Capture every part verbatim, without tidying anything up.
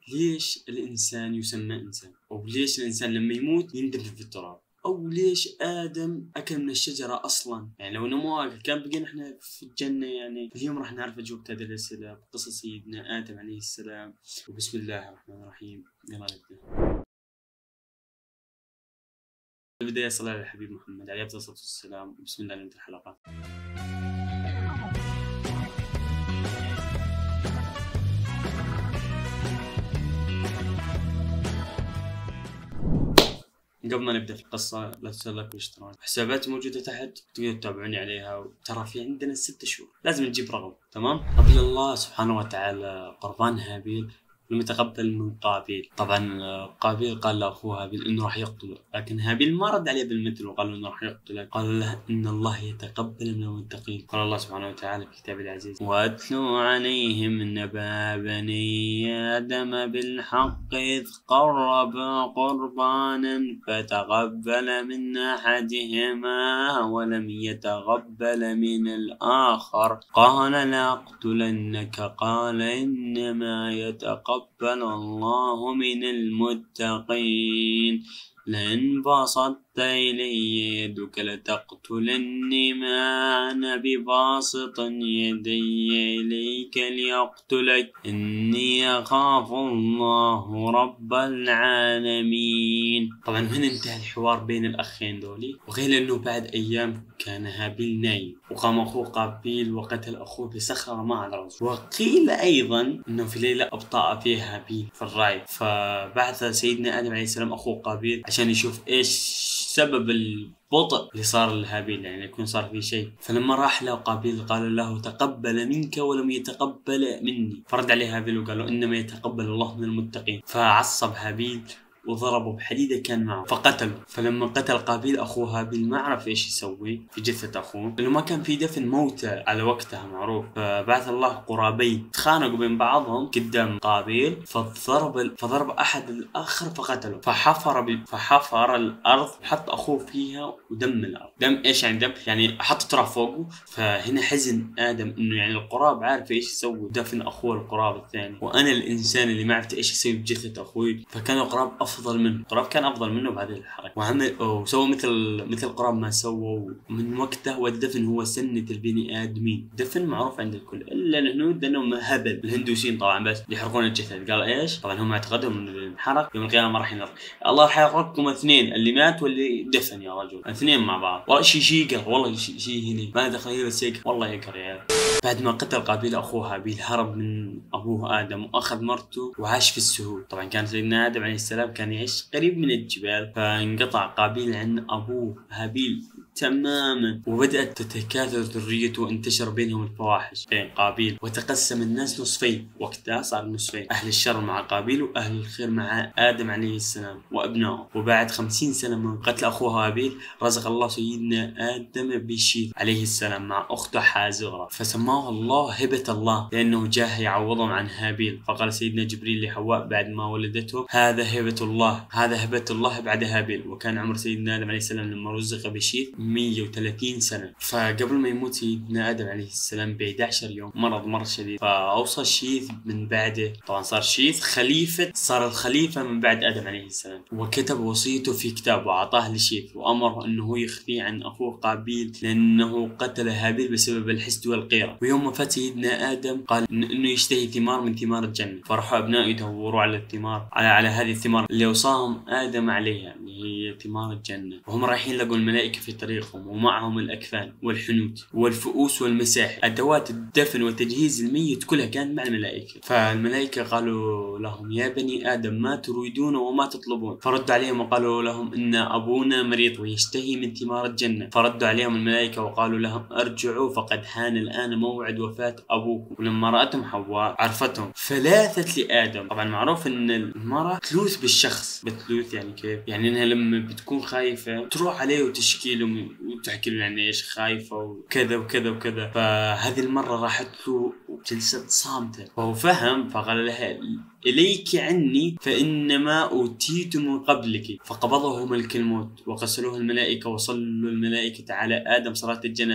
ليش الإنسان يسمى إنسان؟ أو ليش الإنسان لما يموت يندفن في التراب؟ أو ليش آدم أكل من الشجرة أصلا؟ يعني لو إنه مو أكل كان بقينا إحنا في الجنة. يعني اليوم راح نعرف أجوبة هذه الأسئلة بقصة سيدنا آدم عليه السلام. وبسم الله الرحمن الرحيم، يلا نبدأ. البداية صلاة على الحبيب محمد عليه الصلاة والسلام. بسم الله نبدأ الحلقة. قبل ما نبدأ في القصة لا تنسوا اللايك والاشتراك، حساباتي موجودة تحت تقدروا تتابعوني عليها. وترى في عندنا ست شهور لازم نجيب رقم، تمام؟ قبل الله سبحانه وتعالى قربان هابيل المتقبل من قابيل. طبعا قابيل قال لاخوه هابيل انه راح يقتله، لكن هابيل ما رد عليه بالمثل وقال له انه راح يقتله، قال له ان الله يتقبل من المتقين. قال الله سبحانه وتعالى في كتابه العزيز: واتلو عليهم نبأ بني آدم بالحق إذ قربا قربانا فتقبل من أحدهما ولم يتقبل من الآخر قال لأقتلنك قال إنما يتقبل قبل الله من المتقين لئن بسطت إلي يدك لتقتلني ما أنا بباسط يدي إليك لأقتلك إني أخاف الله رب العالمين. طبعا هنا انتهى الحوار بين الأخين دولي، وغير أنه بعد أيام كان هابيل نايم وقام أخوه قابيل وقتل أخوه بصخرة مع الرجل. وقيل أيضا أنه في ليلة أبطأ فيها هابيل في الرعي، فبعث سيدنا آدم عليه السلام أخوه قابيل عشان يشوف إيش سبب البطء اللي صار لهابيل، يعني يكون صار في شيء. فلما راح له قابيل قال له تقبل منك ولم يتقبل مني، فرد عليه هابيل وقال له إنما يتقبل الله من المتقين. فعصب هابيل وضربه بحديدة كان معه فقتله. فلما قتل قابيل أخوه هابيل ما عرف إيش يسوي في جثة أخوه لأنه ما كان في دفن موتى على وقتها معروف. فبعث الله قرابين تخانقوا بين بعضهم قدام قابيل، فضرب فضرب أحد الآخر فقتله. فحفر ب... فحفر الأرض وحط أخوه فيها ودم الأرض. دم إيش يعني دم؟ يعني حط تراب فوقه. فهنا حزن آدم إنه يعني القراب عارف إيش يسوي دفن أخوه القراب الثاني، وأنا الإنسان اللي ما عرفت إيش يسوي بجثة أخوي. فكان القراب أفضل منه، قراب كان أفضل منه بهذه الحركة وعمل وسوى مثل مثل قراب ما سووا. من وقته والدفن هو سنة البني آدمين، دفن معروف عند الكل إلا الهنود لأنهم هبل. الهندوسيين طبعا بس يحرقون الجسد. قال إيش؟ طبعا هم اعتقدوا إن الحرق يوم القيامة ما راح ينرق. الله راح يحرقكم اثنين، اللي مات واللي دفن يا رجل، اثنين مع بعض. والله شيء شيء يقر، والله شيء شيء هنا ما دخل بس يقر، والله يقر يا عيال. بعد ما قتل قابيل أخوه هابيل هرب من أبوه آدم وأخذ مرته وعاش في السهول. طبعا كان سيدنا آدم عليه السلام كان يعيش قريب من الجبال، فانقطع قابيل عن أبوه هابيل تماما، وبدأت تتكاثر ذريته وانتشر بينهم الفواحش بين قابيل، وتقسم الناس نصفين. وقتها صار نصفين، أهل الشر مع قابيل وأهل الخير مع آدم عليه السلام وأبنائه. وبعد خمسين سنة من قتل أخوه هابيل رزق الله سيدنا آدم بشيث عليه السلام مع أخته حازغرة، فسماه الله هبة الله لأنه جاه يعوضهم عن هابيل. فقال سيدنا جبريل لحواء بعد ما ولدته هذا هبة الله، هذا هبة الله بعد هابيل. وكان عمر سيدنا آدم عليه السلام لما رزق بشيث مية وثلاثين سنة. فقبل ما يموت سيدنا آدم عليه السلام ب أحد عشر يوم مرض مرض شديد، فأوصى شيث من بعده. طبعا صار شيث خليفة، صار الخليفة من بعد آدم عليه السلام، وكتب وصيته في كتاب وأعطاه لشيث وأمره أنه يخفي عن أخوه قابيل لأنه قتل هابيل بسبب الحسد والغيرة. ويوم وفاة سيدنا آدم قال إنه يشتهي ثمار من ثمار الجنة، فرحوا أبنائه يدوروا على الثمار على على هذه الثمار اللي أوصاهم آدم عليها اللي هي ثمار الجنة. وهم رايحين لقوا الملائكة في طريقهم ومعهم الأكفان والحنوت والفؤوس والمساحي، أدوات الدفن وتجهيز الميت كلها كانت مع الملائكة. فالملائكة قالوا لهم يا بني آدم ما تريدون وما تطلبون؟ فردوا عليهم وقالوا لهم إن أبونا مريض ويشتهي من ثمار الجنة. فردوا عليهم الملائكة وقالوا لهم ارجعوا فقد حان الآن موعد وفاة أبوكم. ولما رأتهم حواء عرفتهم فلاثت لآدم. طبعا معروف إن المرأة تلوث بالشخص، بتلوث يعني كيف؟ يعني إنها لما بتكون خايفة تروح عليه وتشكي له وتحكي له يعني إيش خايفة وكذا وكذا وكذا. فهذه المرة راحت له وجلست صامتة، فهو فهم فقال لها إليك عني فإنما أوتيت من قبلك. فقبضه ملك الموت وغسلوه الملائكة وصلوا الملائكة على آدم صلاة الجنازة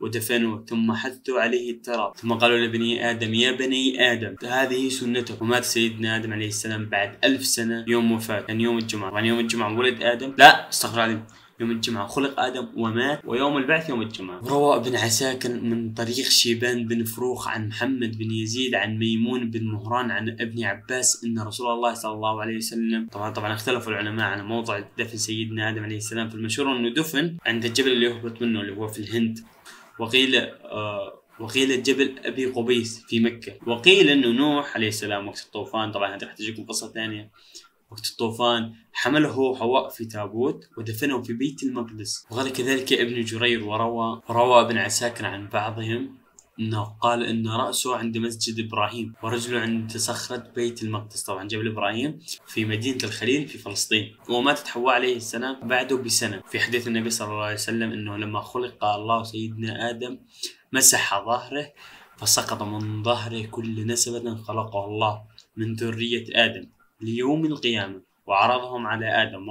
ودفنوه ثم حثوا عليه التراب ثم قالوا لبني آدم يا بني آدم هذه سنته. ومات سيدنا آدم عليه السلام بعد ألف سنة يوم وفاة، يعني يوم الجمعة. طبعا يوم الجمعة ولد آدم، لا استغفر الله، يوم الجمعة خلق آدم ومات، ويوم البعث يوم الجمعة. روى ابن عساكر من طريق شيبان بن فروخ عن محمد بن يزيد عن ميمون بن مهران عن ابن عباس أن رسول الله صلى الله عليه وسلم، طبعا طبعا اختلفوا العلماء عن موضع دفن سيدنا آدم عليه السلام، في المشهور أنه دفن عند الجبل اللي يهبط منه اللي هو في الهند، وقيل آه وقيل جبل أبي قبيس في مكة، وقيل أنه نوح عليه السلام وقت الطوفان، طبعا هذه راح تجيكم قصة ثانية، وقت الطوفان حمله حواء في تابوت ودفنه في بيت المقدس. وقال كذلك ابن جرير. وروى وروى ابن عساكر عن بعضهم انه قال ان رأسه عند مسجد ابراهيم ورجله عند صخرة بيت المقدس، طبعا جبل ابراهيم في مدينة الخليل في فلسطين. وماتت حواء عليه السلام بعده بسنة. في حديث النبي صلى الله عليه وسلم انه لما خلق الله سيدنا آدم مسح ظهره فسقط من ظهره كل نسبة خلقه الله من ذرية آدم ليوم القيامة وعرضهم على آدم.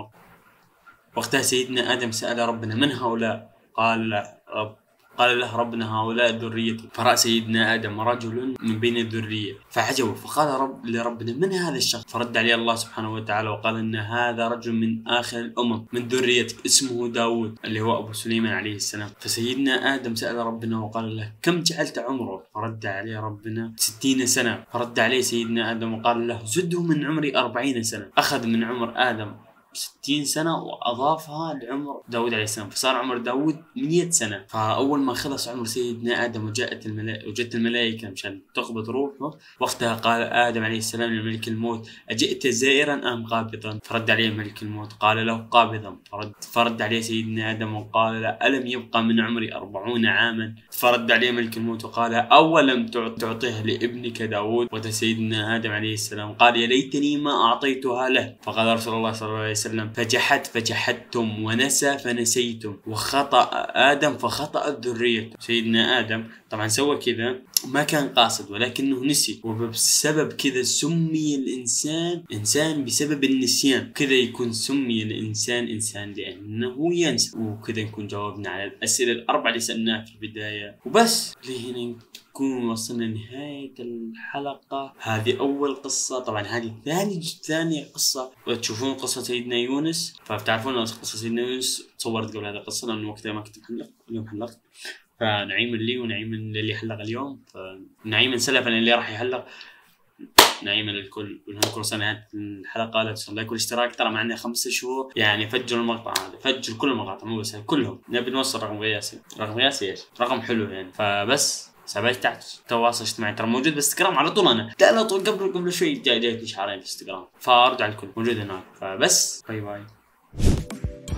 وقتها سيدنا آدم سأل ربنا من هؤلاء؟ قال رب قال له ربنا هؤلاء ذريتي. فرأى سيدنا آدم رجل من بين الذرية فعجبه، فقال رب لربنا من هذا الشخص؟ فرد عليه الله سبحانه وتعالى وقال إن هذا رجل من آخر الأمم من ذريتك اسمه داود اللي هو أبو سليمان عليه السلام. فسيدنا آدم سأل ربنا وقال له كم جعلت عمره؟ فرد عليه ربنا ستين سنة. فرد عليه سيدنا آدم وقال له زده من عمري أربعين سنة. أخذ من عمر آدم ستين سنة وأضافها لعمر داود عليه السلام، فصار عمر داود مئة سنة. فأول ما خلص عمر سيدنا آدم وجاءت الملائكة وجدت الملائكة مشان تقبض روحه، وقتها قال آدم عليه السلام لملك الموت أجئت زائرا أم قابضا؟ فرد عليه ملك الموت قال له قابضا. فرد, فرد عليه سيدنا آدم وقال له ألم يبقى من عمري أربعون عاما؟ فرد عليه ملك الموت وقال أولم تعطيه لابنك داود؟ وده سيدنا آدم عليه السلام قال يا ليتني ما أعطيتها له. فقال رسول الله صلى الله عليه وسلم فجحد فجحدتم ونسى فنسيتم وخطأ آدم فخطأت ذريته. سيدنا آدم طبعا سوى كذا ما كان قاصد ولكنه نسي، وبسبب كذا سمي الإنسان إنسان بسبب النسيان. كذا يكون سمي الإنسان إنسان لأنه ينسى. وكذا نكون جاوبنا على الأسئلة الأربعة اللي سألناها في البداية. وبس لهنا نكون وصلنا نهاية الحلقة. هذه أول قصة، طبعا هذه ثاني ثانية قصة. وتشوفون قصة سيدنا يونس، فبتعرفون قصة سيدنا يونس تصورت قبل هذه القصة لأنه وقتها ما كنت محلق، اليوم حلقت. فنعيم لي ونعيم للي حلق اليوم، فنعيم سلفا اللي راح يحلق، نعيم للكل. ونذكر سنة الحلقة لا تنسوا لايك والاشتراك، ترى معنا خمسة شهور يعني. فجروا المقطع هذا، فجروا كل المقاطع مو بس كلهم، نبي نوصل رقم قياسي. رقم قياسي ايش؟ رقم حلو يعني. فبس سبعة عشر تواصل اجتماعي ترى موجود بالانستغرام على طول. انا لا لا طول قبل قبل شوي جاي جايتني شعارين في الانستغرام، فارجع الكل موجود هناك. فبس باي باي.